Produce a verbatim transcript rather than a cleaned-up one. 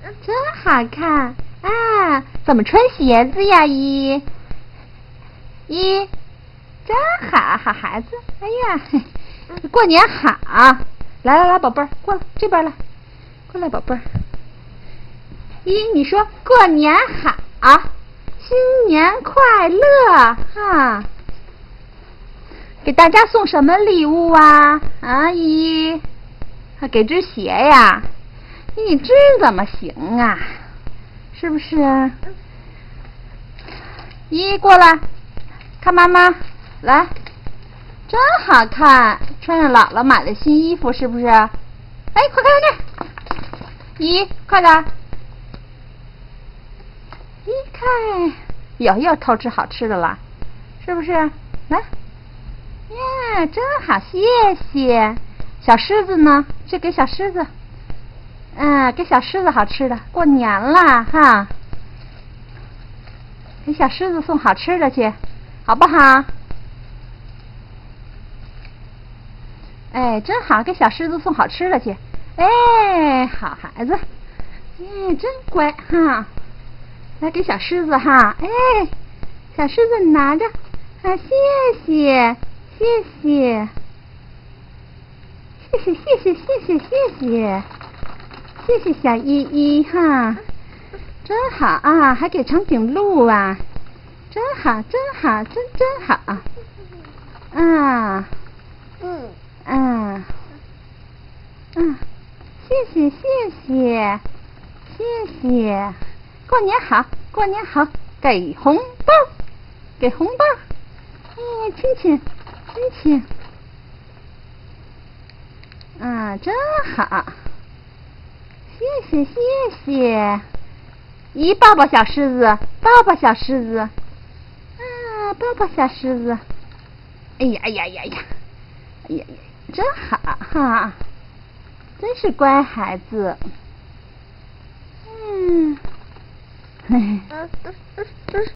真好看啊！怎么穿鞋子呀？一，一，真好，好孩子。哎呀，过年好！来来来，宝贝儿，过来这边来，过来，宝贝儿。一，你说过年好，新年快乐哈！给大家送什么礼物啊？啊，一，给只鞋呀？你这怎么行啊？是不是？一，过来，看妈妈，来，真好看，穿上姥姥买的新衣服，是不是？哎，快看看这，一，快点，一看，哟，又偷吃好吃的了，是不是？来。呀，真好，谢谢。小狮子呢？这给小狮子。嗯，给小狮子好吃的。过年了哈，给小狮子送好吃的去，好不好？哎，真好，给小狮子送好吃的去。哎，好孩子。哎，真乖哈。来给小狮子哈。哎，小狮子你拿着。啊，谢谢。谢谢，谢谢，谢谢，谢谢，谢谢，谢谢小依依哈，真好啊，还给长颈鹿啊，真好，真好，真真好，啊，嗯嗯嗯，谢谢，谢谢，谢谢，过年好，过年好，给红包，给红包，哎，亲亲。亲亲，啊，真好，谢谢谢谢，一抱抱小狮子，抱抱小狮子，啊，抱抱小狮子，哎呀哎呀呀呀，哎呀呀，真好哈，真是乖孩子，嗯，嘿。